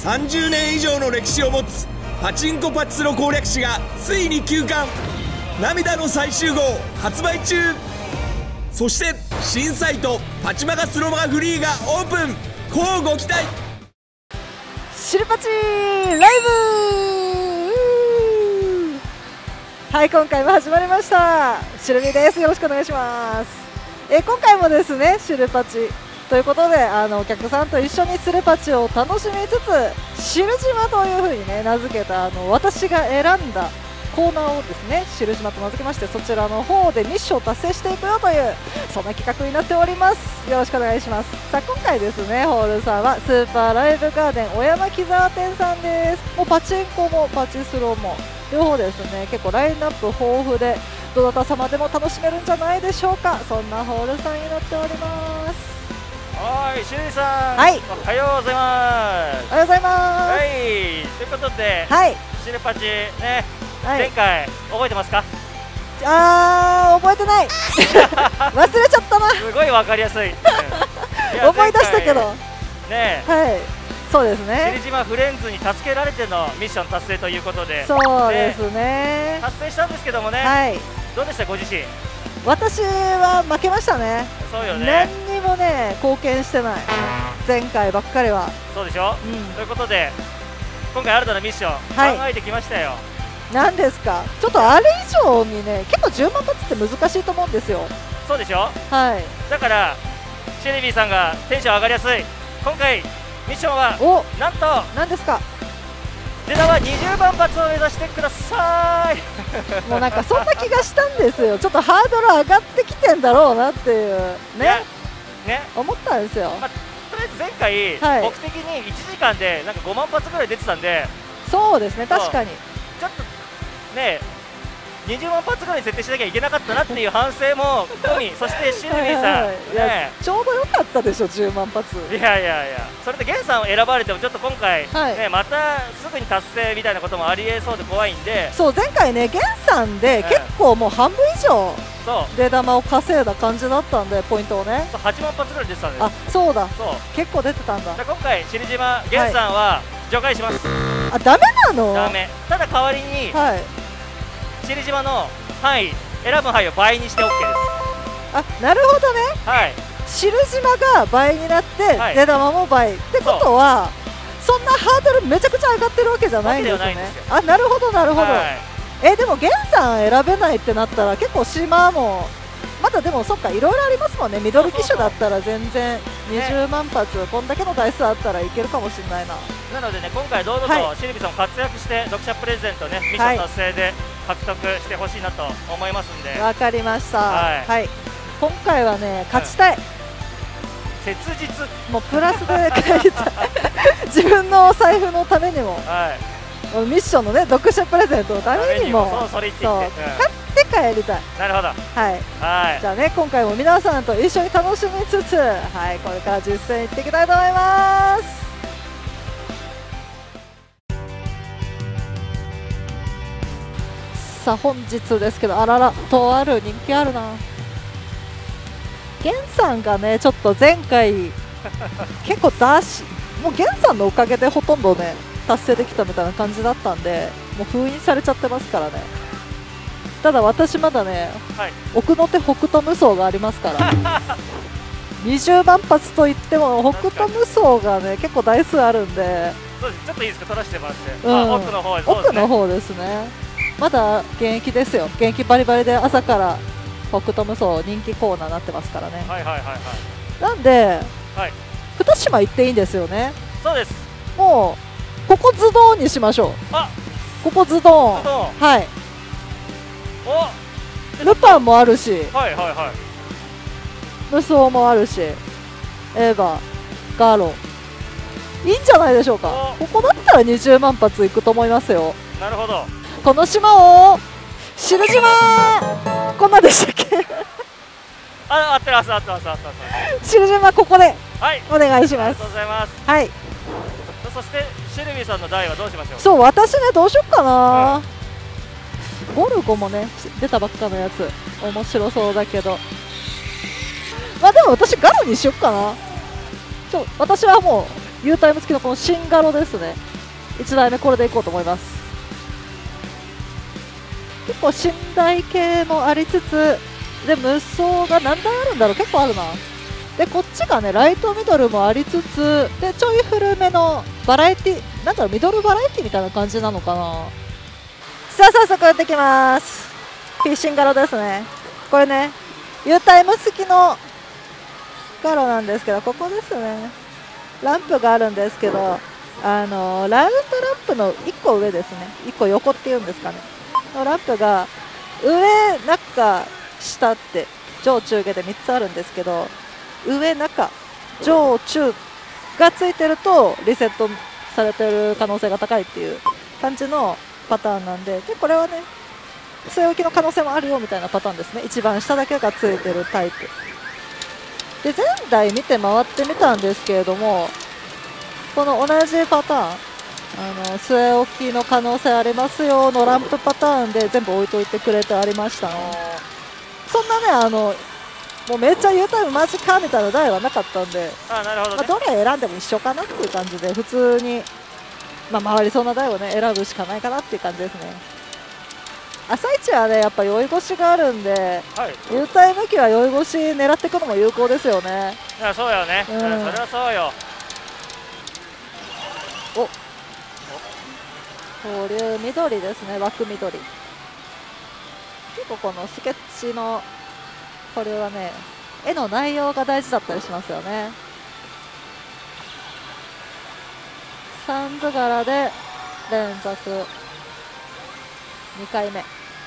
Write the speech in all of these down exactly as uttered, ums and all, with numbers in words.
さんじゅうねん以上の歴史を持つパチンコパチスロ攻略士がついに休刊、涙の最終号発売中。そして新サイトパチマガスロマガフリーがオープン。こうご期待。 シルパチライブ。はい、今回も始まりました。シルミです。よろしくお願いします。え今回もですね、シルパチということで、あのお客さんと一緒にツルパチを楽しみつつ、シル島というふうにね名付けたあの私が選んだコーナーをですね、シル島と名付けまして、そちらの方でミッションを達成していくよというそんな企画になっております。よろしくお願いします。さあ今回ですね、ホールさんはスーパーライブガーデン小山木沢店さんです。もうパチンコもパチスロも両方ですね、結構ラインナップ豊富でどなた様でも楽しめるんじゃないでしょうか。そんなホールさんになっております。 はい、シルミさん、 はい、 おはようございます。 おはようございます。 はい、ということで、 はい、 シルパチね、 はい、 前回覚えてますか？ あー、覚えてない忘れちゃったなすごいわかりやすい。い思い出したけどね、 はい、そうですシね。 ル島フレンズに助けられてのミッション達成ということで、 そうですね。 達成したんですけどもね、 はい、 どうでしたご自身？ 私は負けましたね。 そうよね。 何にもね貢献してない。前回ばっかりは。 そうでしょ。 うん、 ということで今回新たなミッション、 はい、 考えてきましたよ。 何ですか？ちょっとあれ以上にね、結構じゅうまん発って難しいと思うんですよ。 そうでしょ。 はい。 だからシェリビーさんがテンション上がりやすい今回ミッションは、 お、 なんと何ですか？ 出玉にじゅうばん発を目指してくださいもうなんかそんな気がしたんですよ。ちょっとハードル上がってきてんだろうなっていうねね思ったんですよ。 まあ、とりあえず前回、はい、僕的にいちじかんでなんかごまん発ぐらい出てたんで、 そうですね、確かにちょっとねにじゅうまん発ぐらいに設定しなきゃいけなかったなっていう反省も込みそしてシルビーさんね、 ちょうどよかったでしょじゅうまん発。 いやいやいや、それでゲンさんを選ばれてもちょっと今回、はい、ね、またすぐに達成みたいなこともありえそうで怖いんで、 そう前回ねゲンさんで結構もう半分以上出玉を稼いだ感じだったんで、ポイントをねはちまん発ぐらい出てたんです。 あ、そうだ、 そう結構出てたんだ。 今回シル島ゲンさんは除外します。 あ、ダメなの？ ダメ。ただ代わりに、 はい、 シル島の範囲、選ぶ範囲を倍にして オーケー です。 あ、なるほどね。 はい。 シル島が倍になって、はい、出玉も倍ってことは、そんなハードルめちゃくちゃ上がってるわけじゃないんですね。あ、なるほどなるほど。はい、えでもゲンさん選べないってなったら結構島もまだでもそっかいろいろありますもんね。ミドル機種だったら全然にじゅうまん発、ね、こんだけの台数あったらいけるかもしれないな。 なのでね、今回どうぞと、はい、シルビさんも活躍して読者プレゼントねミッション達成で獲得してほしいなと思いますんで。 わかりました。はい、はい、今回はね勝ちたい。うん、 切実。 もうプラスで帰りたい自分のお財布のためにも、 はい、 ミッションのね読者プレゼントのためにもそうそれ言って言って、うん、 買って帰りたい。なるほど。はい、はい、じゃあね今回も皆さんと一緒に楽しみつつ、はい、これから実践いっていきたいと思います。さあ本日ですけど、あららとある人気あるな。ゲンさんがねちょっと前回結構出しもうゲンさんのおかげでほとんどね達成できたみたいな感じだったんで、もう封印されちゃってますからね。ただ私まだね、はい、奥の手北斗無双がありますからにじゅうばん発といっても北斗無双がね結構台数あるんで、 そうです、ちょっといいですか取らせてもらって、 うん、 あ、奥の方です、 ね、奥の方ですね。まだ現役ですよ。現役バリバリで朝から北斗無双人気コーナーになってますからね。 はいはいはいはい。 なんで、 はい、 二島行っていいんですよね。 そうです。 もうここズドンにしましょう。 あ、 ここズドン。 ズドン。 はい。 お、 ルパンもあるし、 はいはいはい。 無双もあるし、エヴァ、ガロ、いいんじゃないでしょうか。ここだったらにじゅうまん発いくと思いますよ。 なるほど。 この島をシル島こんなでしたっけあ、合ってます合ってます合ってます。 シル島ここでお願いします。 ありがとうございます。 はい。 そしてシルビーさんの台はどうしましょう。 そう、私ねどうしよっかな、うん、ゴルゴもね出たばっかのやつ面白そうだけど、まあでも私ガロにしよっかな。ちょ私はもう U タイム付きのこのシンガロですね。いちだいめこれでいこうと思います。結構寝台系もありつつで無双が何台あるんだろう、結構あるな。でこっちがねライトミドルもありつつでちょい古めのバラエティなんだろう、ミドルバラエティみたいな感じなのかな。さあ早速やっていきます。フィッシンガロですね。これね U タイム付きのガロなんですけど、ここですね、ランプがあるんですけど、あのラウンドランプのいっこ上ですね、いっこ横っていうんですかねのランプが上中下って上中下でみっつあるんですけど、上中上中がついてるとリセットされてる可能性が高いっていう感じのパターンなんで、でこれはね据え置きの可能性もあるよみたいなパターンですね。一番下だけがついてるタイプで、前台見て回ってみたんですけれども、この同じパターン、あの据え置きの可能性ありますよのランプパターンで全部置いといてくれてありましたね。そんなね、あのもうめっちゃ U タイムマジかみたいな台はなかったんで、 あなるほど、ね、 まあ、どれ選んでも一緒かなっていう感じで、普通に、まあ、回りそうな台をね選ぶしかないかなっていう感じですね。朝一はねやっぱ酔い腰があるんで、 はい、 U タイム機は酔い腰狙っていくのも有効ですよね。 いやそうよね、 うん、 それはそうよ。 お保留緑ですね、枠緑。結構このスケッチのこれはね絵の内容が大事だったりしますよね。さん図柄で連続にかいめ。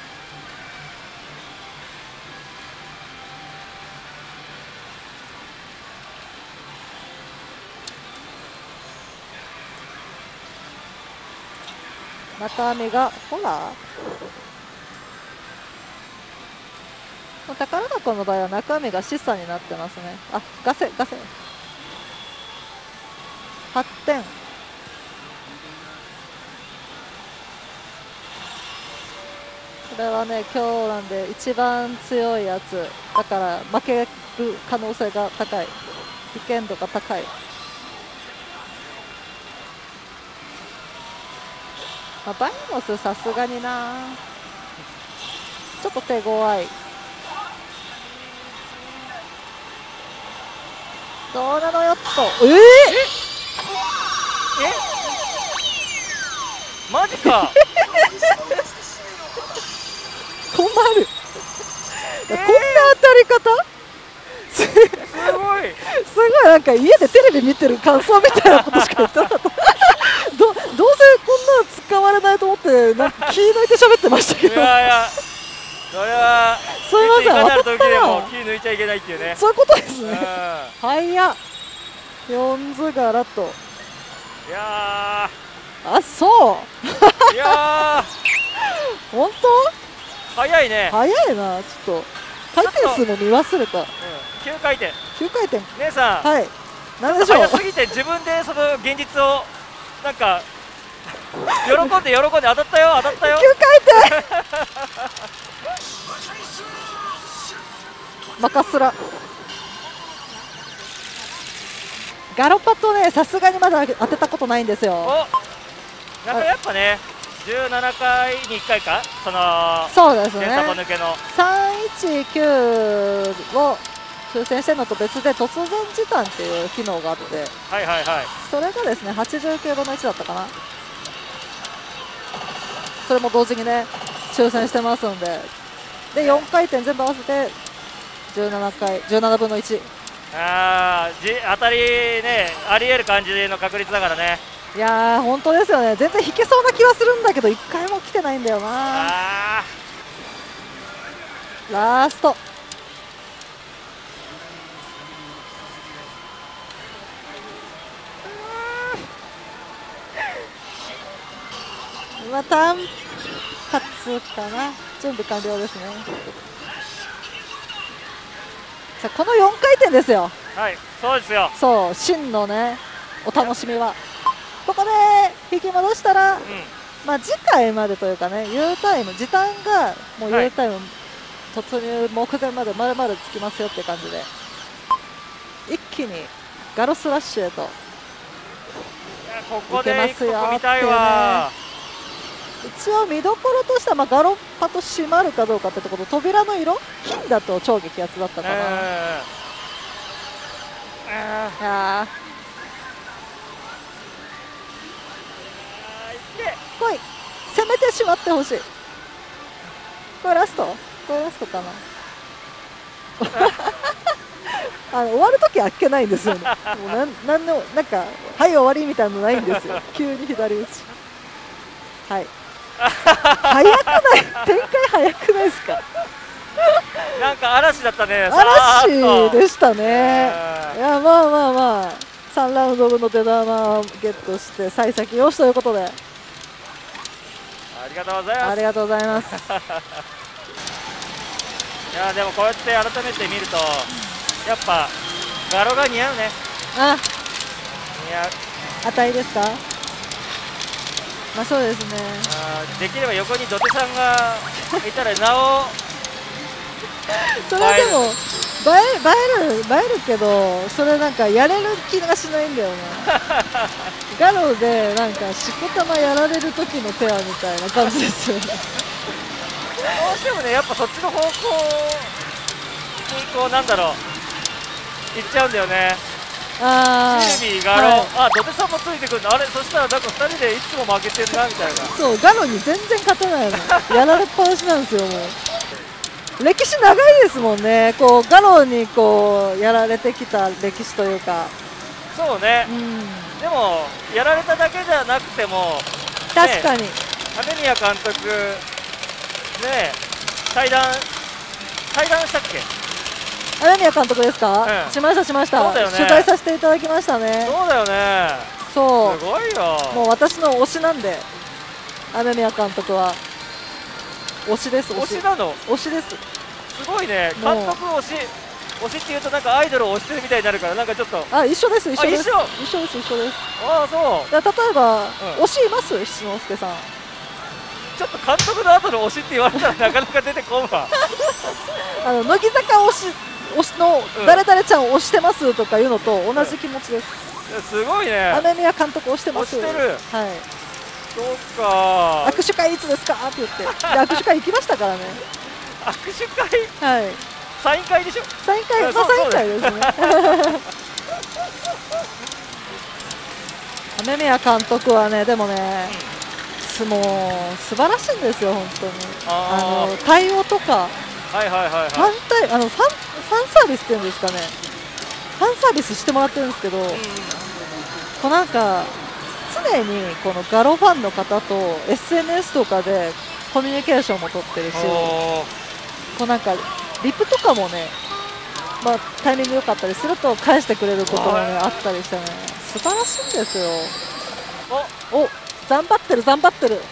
中身がホラー、宝箱の場合は中身が示唆になってますね。あ、ガセガセはってん。これはね今日なんで一番強いやつだから負ける可能性が高い、危険度が高い。まあ、バイモスさすがになちょっと手強い。どうなのよっと、えー、ええマジか困るこんな当たり方すごいすごいすごい、なんか家でテレビ見てる感想みたいなことしか言ってなかったどどうせこんなの使われないと思ってなんか気抜いて喋ってましたけどいやいやそれはすいません、 いかなる当たった時でもな。 気抜いちゃいけないっていうね。 そういうことですうんね。早っ、よん図柄と。 いやあ、そうーいやー本早いね当早いな。ちょっと回転数も見忘れた。 うんきゅうかいてんきゅうかいてん、 姉さん、 はい、なんでしょう。 早すぎて自分でその現実をなんか喜んで喜んで当たったよ当たったよきゅうかいてんマカスラガロパとねさすがにまだ当てたことないんですよ。 おなんかやっぱねじゅうななかいにいっかいかそのそうですね、 電サポ抜けのさんいちきゅうを抽選してるのと別で突然時短っていう機能があって、 はいはいはいそれがですねはちじゅうきゅうぶんのいちだったかな。それも同時にね抽選してますんで、でよんかいてん全部合わせてじゅうななかいじゅうななぶんのいち。 あーじ当たりねありえる感じの確率だからね。 いやー本当ですよね、全然引けそうな気はするんだけどいっかいも来てないんだよな。 あラストまあ単発かな、準備完了ですね。さあこのよんかいてんですよ。 ーはいそうですよ。 そう真のねお楽しみはここで引き戻したら、 うんまあ次回までというかね U タイム時短がもう U タイム突入目前までまるまるつきますよって感じで一気にガロスラッシュへとここで一個見たいわ。 一応見どころとしては、まあ、ガロパと閉まるかどうかってところ、扉の色金だと超激アツだったかな。 えー、あーあー来い、攻めてしまってほしい。これラストこれラストかなあの終わるときあっけないんですよね。もうなんなんのなんかはい終わりみたいなのないんですよ。急に左打ち。はい。早くない展開早くないですか。 なんか嵐だったね。 嵐でしたね。いやまあまあまあさんラウンド分の手玉をゲットして幸先よしということで、 ありがとうございます。 ありがとうございます。 いやでもこうやって改めて見るとやっぱガロが似合うね。 あ、 似合う。 値ですか。まあそうですね。 あできれば横に土手さんがいたらなおそれはでも映え映える映えるけど、それなんかやれる気がしないんだよなガロでなんかしこたまやられる時のペアみたいな感じですよねどうしてもねやっぱそっちの方向にこうなんだろう行っちゃうんだよね。 あーテレビガロ、 はい、 あ土手さんもついてくるのあれ、そしたらなんかふたりでいつも負けてるなみたいな。 そうガロに全然勝てないのやられっぱなしなんですよ。もう歴史長いですもんね。こうガロにこうやられてきた歴史というか。 そうね、 うん、 でもやられただけじゃなくても確かに、ね、 雨宮監督ね対談対談したっけ。 雨宮監督ですか、 うん、 しましたしました、 そうだよね、 取材させていただきましたね。 そうだよね、 そうすごいよ。 もう私の推しなんで、雨宮監督は推しです。 推しなの。 推しです。 すごいね、監督推し推しっていうとなんかアイドルを推してるみたいになるからなんかちょっと。 あ、一緒です一緒です一緒一緒です一緒です。 ああそう。 だ例えば、 うん、 推しいます七之助さん。 ちょっと監督の後の推しって言われたらなかなか出てこんわあの乃木坂推し推しの誰々ちゃんを推してますとかいうのと同じ気持ちです。 うん、すごいね。 雨宮監督推してます。 推してる。 はい。 そうか。 握手会いつですかって言ってで握手会行きましたからね。 握手会。 はい。 サイン会でしょ。 サイン会、まあサイン会ですね。雨宮監督はね、でもね、うん、もう素晴らしいんですよ本当に。あの対応とか。 はいはいはいはい。 反対あのファンファンサービスっていうんですかね。ファンサービスしてもらってるんですけど、うん、こうなんか常にこのガロファンの方と エスエヌエス とかでコミュニケーションも取ってるし、こうなんかリプとかもね、まあ、タイミング良かったりすると返してくれることも、ね、あったりしてね、素晴らしいんですよ。おお頑張ってる頑張ってる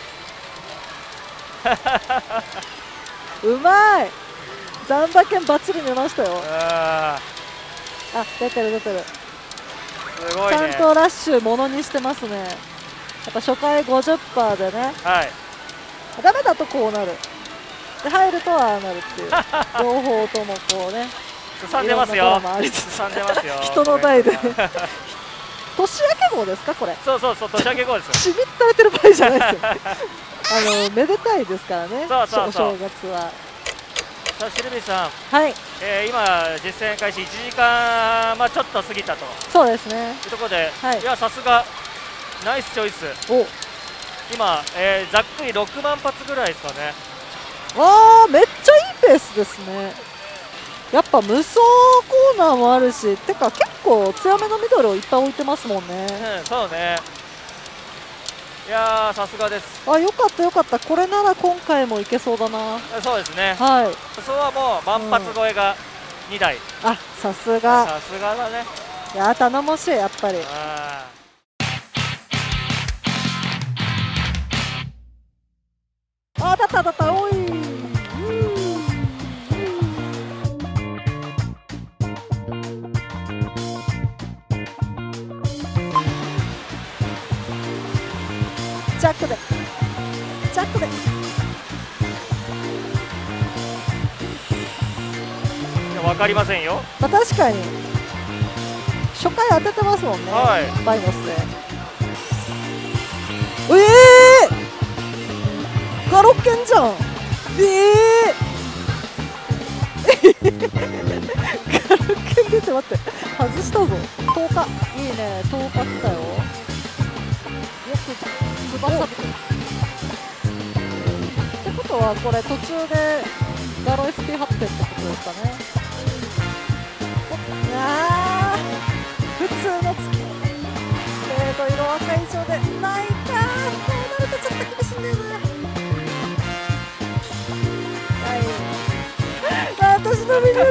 うまいザンバケンバッチリ見ましたよ。あ出てる出てる。 すごいね、 ちゃんとラッシュものにしてますね。やっぱ初回 ごじゅっパーセント でね、 はい、 ダメだとこうなるで入るとああなるっていう両方ともこうねすさんでますよ。 すさんでますよ。 人の代で年明け号ですかこれ。 そうそうそう年明け号ですよ。 しみったれてる場合じゃないですよあのめでたいですからね。 そうそうそうお正月は。 さあシルビーさん、 はい、えー、今実戦開始いちじかん、まあ、ちょっと過ぎたとそうですねいうところで、 はい、 いやさすがナイスチョイス。お今、えー、ざっくりろくまん発ぐらいですかね。 わあめっちゃいいペースですね。やっぱ無双コーナーもあるしてか結構強めのミドルをいっぱい置いてますもんね。 うん、そうね。いやーさすがです。 あよかったよかった。これなら今回もいけそうだな。 そうですね。 はい。 そはもう万発超えがにだい、うん、 あさすがさすがだね。 いや頼もしいやっぱり。 ああ当たった当たったおいジャックでジャックで。いや分かりませんよ。 まあ、確かに初回当ててますもんね、 はい、 バイノスで。 ケンじゃん。ええー、ガルケン出て、待って、外したぞ。とおか、いいね、とおか来たよ。よく翼ぶってことは、これ途中でガロ エスピー 発展ってことですかね。あー、普通の月えーと色赤以上でないか。こうなるとちょっと厳しいんだよな。はい、あ、私のビル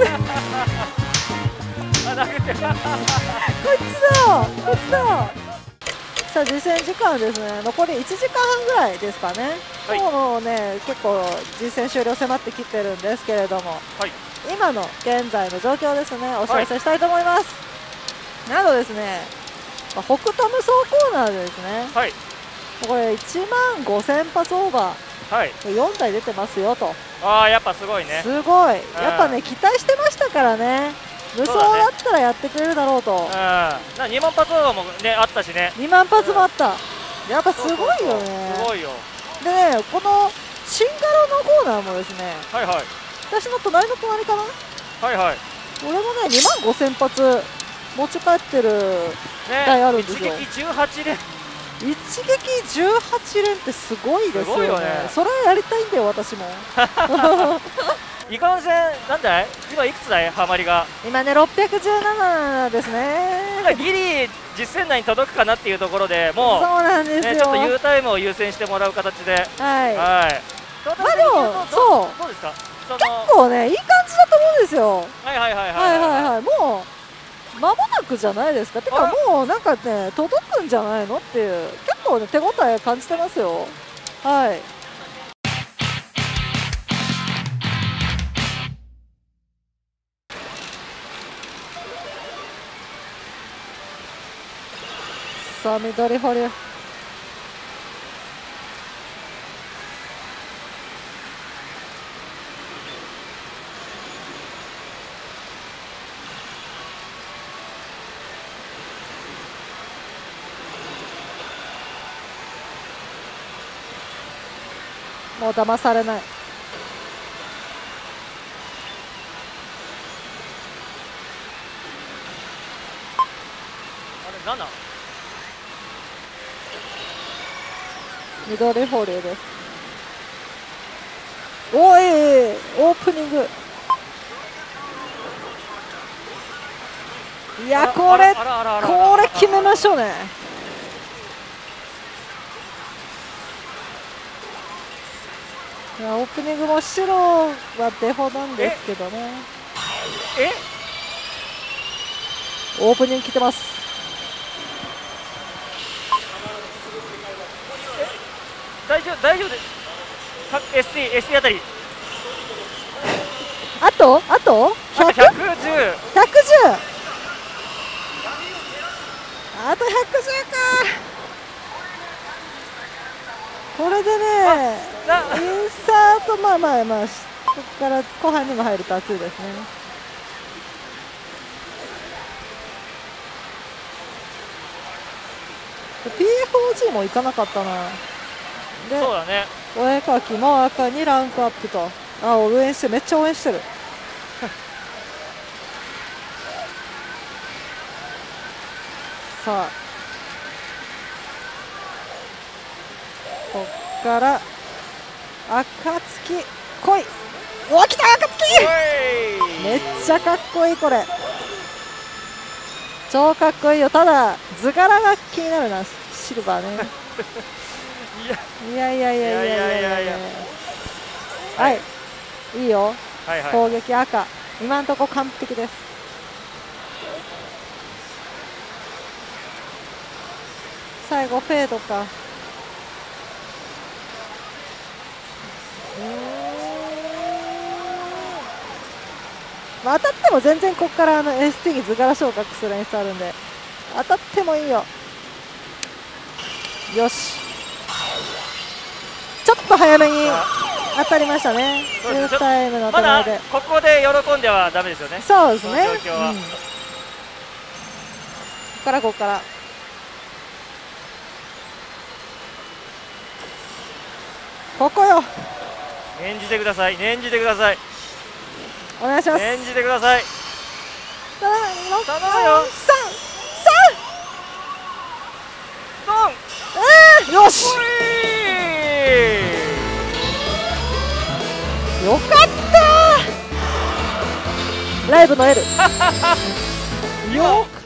あ、投げてる。 こいつだこいつだ。さあ実戦時間ですね、残りいちじかんはんぐらいですかね、 はい、 もうね結構実戦終了迫ってきてるんですけれども、 はい、 今の現在の状況ですねお知らせしたいと思います、はい、なのですね、北斗無双コーナーでですね、 はい、 これいちまんごせんぱつオーバー、 はい、 よんだい出てますよと。 ああ、やっぱすごいね。 すごい、やっぱね期待してましたからね、無双だったらやってくれるだろうと。 うん、なにまんぱつオーバーもねあったしね。 にまんぱつもあった、やっぱすごいよね。 すごいよ。 でね、このシンガロのコーナーもですね、 はいはい、 私の隣の隣かな、 はいはい、 俺もねにまんごせんぱつ持ち帰ってる台あるんですよ。 一撃じゅうはちれん、 一撃じゅうはちれんってすごいですよね。 すごいよね。 それやりたいんだよ私も。 いかんせん、なんだい今いくつだいハマりが。 今ねろっぴゃくじゅうななですね。 ギリ実戦内に届くかなっていうところでもうそうなんですよ、 ね、ちょっと U タイムを優先してもらう形で、 はい、 はい、 まあでもそうどうですか、その結構ねいい感じだと思うんですよ。 はいはいはいはいはいはい、もう間もなくじゃないですか。てかもうなんかね届くんじゃないのっていう、結構ね手応え感じてますよ。はい、さあ緑保留、もう騙されない。 あれなな、 緑保留です。おいオープニング、いやこれこれ決めましょうね。いやオープニングも白はデフォなんですけどね。 えオープニング来てます。 大丈夫大丈夫で エスティー エスティー あたりあとあと ひゃく?ひゃくじゅう ひゃくじゅうあとひゃくじゅうか。これでねインサート、まあまあまあここから後半にも入ると熱いですね。ピーエフオージー もいかなかったな。でそうだね、 お絵かきも赤にランクアップと、あ応援してめっちゃ応援してる。さあこっから暁来い。うわ来た暁、めっちゃかっこいい。これ超かっこいいよ。ただ図柄が気になるな、シルバーね。いやいやいやいやいやいやいや、はい、いいよ、 はいはい、 攻撃赤、今のところ完璧です。最後フェードか。まあ、当たっても全然ここからあの エスティー に図柄昇格する演出あるんで当たってもいいよ。よし、ちょっと早めに当たりましたね。ニュータイムの手前で、 まだここで喜んではダメですよね。 そうですね、 この状況は、 うん、ここからここからここよ。 念じてください、念じてください、 お願いします。 念じてください。 頼む頼むよ。 さんドン。 えー、よし、よかったー。ライブの L よか